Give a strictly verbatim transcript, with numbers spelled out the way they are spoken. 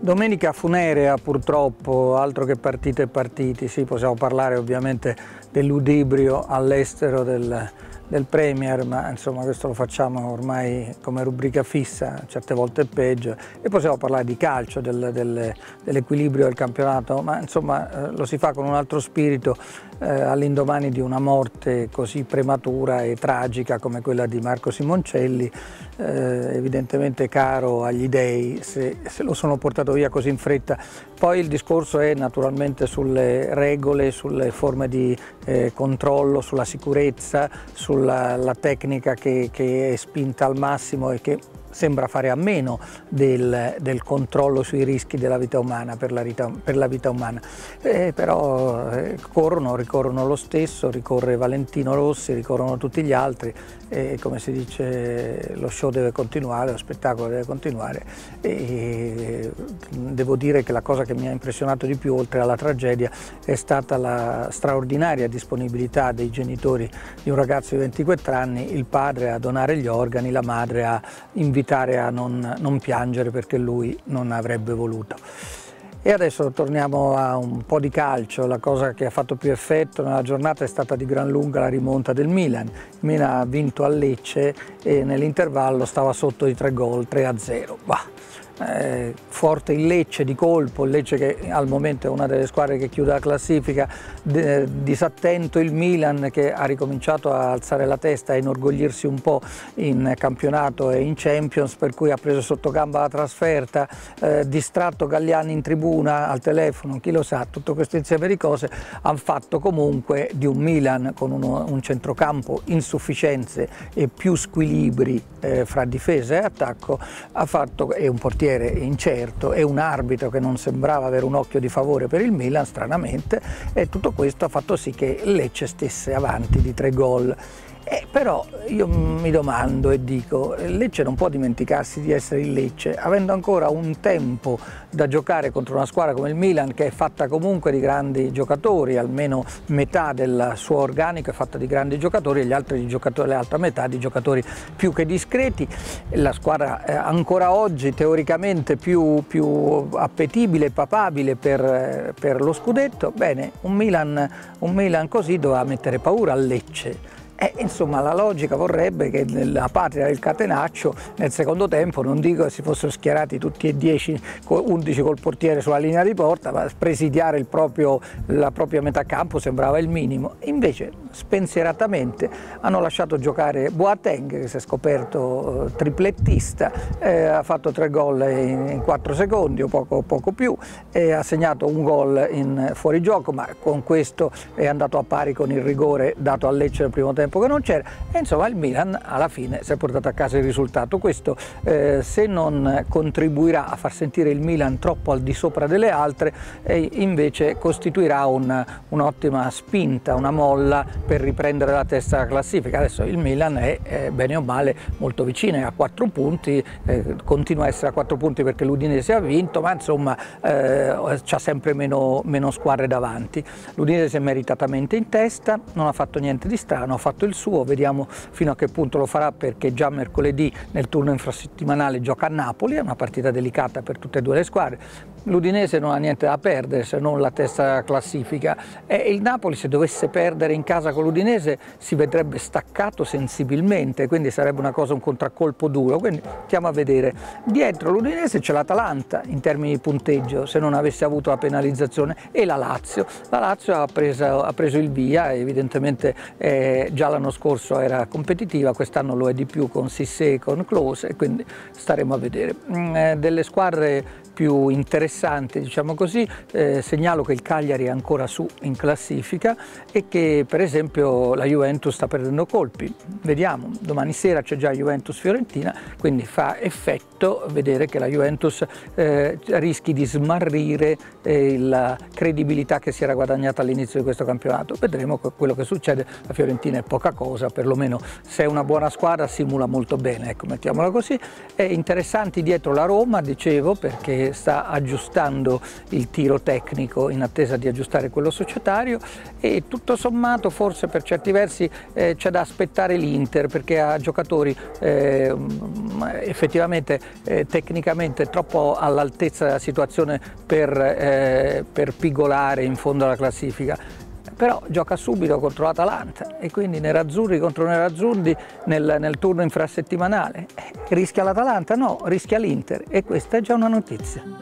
Domenica funerea purtroppo, altro che partite e partiti, sì, possiamo parlare ovviamente dell'udibrio all'estero del, del Premier, ma insomma questo lo facciamo ormai come rubrica fissa, certe volte è peggio, e possiamo parlare di calcio, del, del, dell'equilibrio del campionato, ma insomma eh, lo si fa con un altro spirito eh, all'indomani di una morte così prematura e tragica come quella di Marco Simoncelli, eh, evidentemente caro agli dei se, se lo sono portato via così in fretta. Poi il discorso è naturalmente sulle regole, sulle forme di eh, controllo, sulla sicurezza, sulla la tecnica che, che è spinta al massimo e che sembra fare a meno del, del controllo sui rischi della vita umana, per la vita, per la vita umana. Eh, però eh, corrono, ricorrono lo stesso, ricorre Valentino Rossi, ricorrono tutti gli altri, e come si dice lo show deve continuare, lo spettacolo deve continuare, e devo dire che la cosa che mi ha impressionato di più, oltre alla tragedia, è stata la straordinaria disponibilità dei genitori di un ragazzo di ventiquattro anni, il padre a donare gli organi, la madre a invitare a non, non piangere perché lui non avrebbe voluto. E adesso torniamo a un po' di calcio. La cosa che ha fatto più effetto nella giornata è stata di gran lunga la rimonta del Milan. Il Milan ha vinto a Lecce e nell'intervallo stava sotto di tre gol, tre a zero. Bah. Eh, forte il Lecce di colpo, il Lecce che al momento è una delle squadre che chiude la classifica, de, disattento il Milan che ha ricominciato a alzare la testa e inorgoglirsi un po' in campionato e in Champions, per cui ha preso sotto gamba la trasferta, eh, distratto Galliani in tribuna al telefono, chi lo sa, tutto questo insieme di cose hanno fatto comunque di un Milan con uno, un centrocampo insufficienze e più squilibri eh, fra difesa e attacco, ha fatto, e un portiere incerto e un arbitro che non sembrava avere un occhio di favore per il Milan, stranamente, e tutto questo ha fatto sì che Lecce stesse avanti di tre gol. Eh, però io mi domando e dico, Lecce non può dimenticarsi di essere il Lecce, avendo ancora un tempo da giocare contro una squadra come il Milan, che è fatta comunque di grandi giocatori, almeno metà del suo organico è fatta di grandi giocatori e gli altri giocatori, l'altra metà di giocatori più che discreti. La squadra eh, ancora oggi teoricamente più, più appetibile e papabile per, per lo scudetto. Bene, un Milan, un Milan così doveva mettere paura al Lecce. Eh, insomma, la logica vorrebbe che nella patria del catenaccio nel secondo tempo, non dico che si fossero schierati tutti e dieci, undici col portiere sulla linea di porta, ma presidiare il proprio, la propria metà campo sembrava il minimo. Invece spensieratamente hanno lasciato giocare Boateng, che si è scoperto eh, triplettista, eh, ha fatto tre gol in, in quattro secondi o poco, poco più, e ha segnato un gol in fuorigioco, ma con questo è andato a pari con il rigore dato a Lecce nel primo tempo che non c'era, e insomma il Milan alla fine si è portato a casa il risultato. Questo eh, se non contribuirà a far sentire il Milan troppo al di sopra delle altre, eh, invece costituirà un'ottima spinta, una molla per riprendere la testa della classifica. Adesso il Milan è eh, bene o male molto vicino, è a quattro punti, eh, continua a essere a quattro punti perché l'Udinese ha vinto, ma insomma eh, c'ha sempre meno, meno squadre davanti. L'Udinese si è meritatamente in testa, non ha fatto niente di strano, ha fatto il suo, vediamo fino a che punto lo farà, perché già mercoledì nel turno infrasettimanale gioca a Napoli, è una partita delicata per tutte e due le squadre. L'Udinese non ha niente da perdere se non la testa classifica, e il Napoli, se dovesse perdere in casa con l'Udinese, si vedrebbe staccato sensibilmente, quindi sarebbe una cosa, un contraccolpo duro, quindi stiamo a vedere. Dietro l'Udinese c'è l'Atalanta in termini di punteggio, se non avesse avuto la penalizzazione, e la Lazio. La Lazio ha preso, ha preso il via, evidentemente eh, già l'anno scorso era competitiva, quest'anno lo è di più con Cissé e con Klose, e quindi staremo a vedere. Mm, eh, delle squadre più interessanti, diciamo così, eh, segnalo che il Cagliari è ancora su in classifica e che per esempio la Juventus sta perdendo colpi. Vediamo, domani sera c'è già Juventus-Fiorentina, quindi fa effetto vedere che la Juventus eh, rischi di smarrire eh, la credibilità che si era guadagnata all'inizio di questo campionato. Vedremo quello che succede. La Fiorentina è poca cosa, perlomeno se è una buona squadra simula molto bene, ecco, mettiamola così. È interessanti dietro la Roma, dicevo, perché sta aggiustando aggiustando il tiro tecnico in attesa di aggiustare quello societario, e tutto sommato forse per certi versi eh, c'è da aspettare l'Inter, perché ha giocatori eh, effettivamente eh, tecnicamente troppo all'altezza della situazione per, eh, per pigolare in fondo alla classifica. Però gioca subito contro l'Atalanta e quindi nerazzurri contro nerazzurri nel, nel turno infrasettimanale. Rischia l'Atalanta? No, rischia l'Inter, e questa è già una notizia.